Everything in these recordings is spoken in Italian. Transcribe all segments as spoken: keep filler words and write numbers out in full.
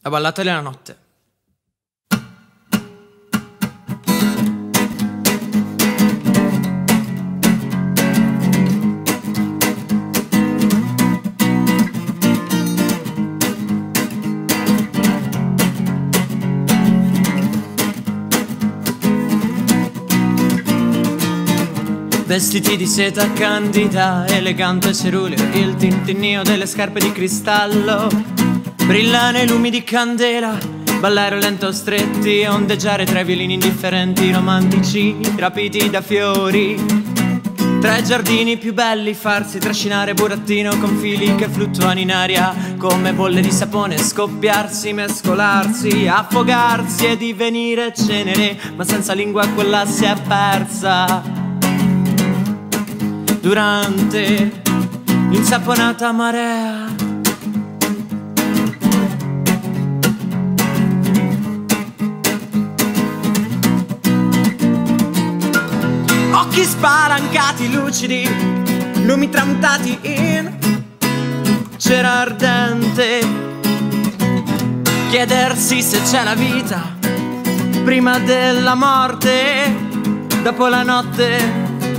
La ballata della notte. Vestiti di seta candida, elegante ceruleo, il tintinnio delle scarpe di cristallo. Brilla nei lumi di candela, ballare lento stretti, ondeggiare tra i violini indifferenti, romantici, rapiti da fiori. Tra i giardini più belli, farsi trascinare burattino con fili che fluttuano in aria come bolle di sapone, scoppiarsi, mescolarsi, affogarsi e divenire cenere, ma senza lingua quella si è persa durante l'insaponata marea. Occhi spalancati lucidi, lumi tramutati in cera ardente. Chiedersi se c'è la vita prima della morte, dopo la notte.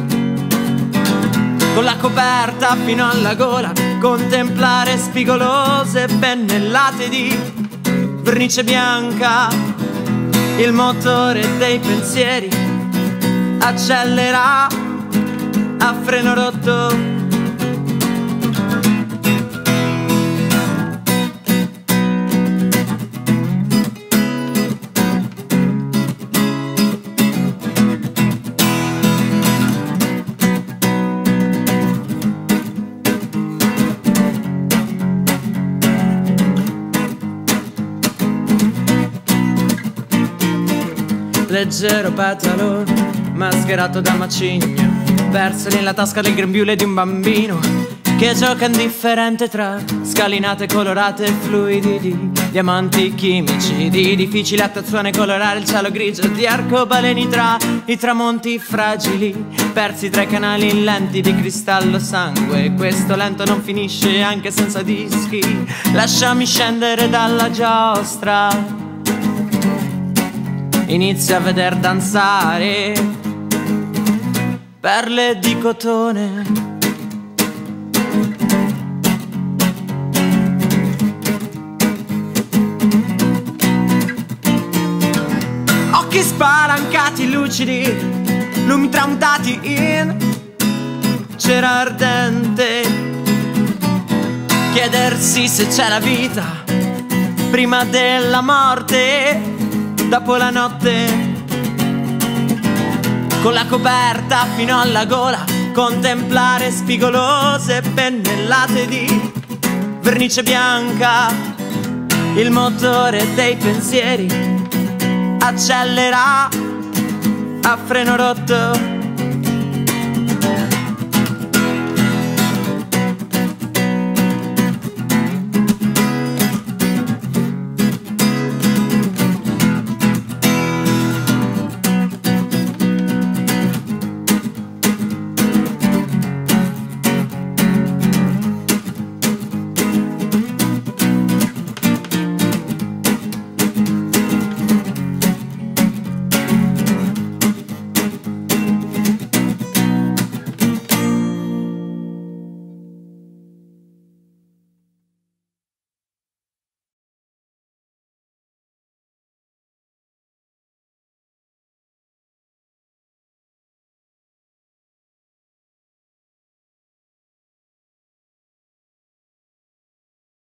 Con la coperta fino alla gola, contemplare spigolose pennellate di vernice bianca. Il motore dei pensieri accelera a freno rotto. Leggero petalo, mascherato da macigno, perso nella tasca del grembiule di un bambino che gioca indifferente tra scalinate colorate e fluidi di diamanti chimici, di difficile attuazione colorare il cielo grigio di arcobaleni tra i tramonti fragili, persi tra i canali lenti di cristallo sangue. Questo lento non finisce anche senza dischi, lasciami scendere dalla giostra. Inizio a veder danzare perle di cotone. Occhi spalancati lucidi, lumi tramutati in cera ardente. Chiedersi se c'è la vita prima della morte, dopo la notte. Con la coperta fino alla gola, contemplare spigolose pennellate di vernice bianca. Il motore dei pensieri accelera a freno rotto.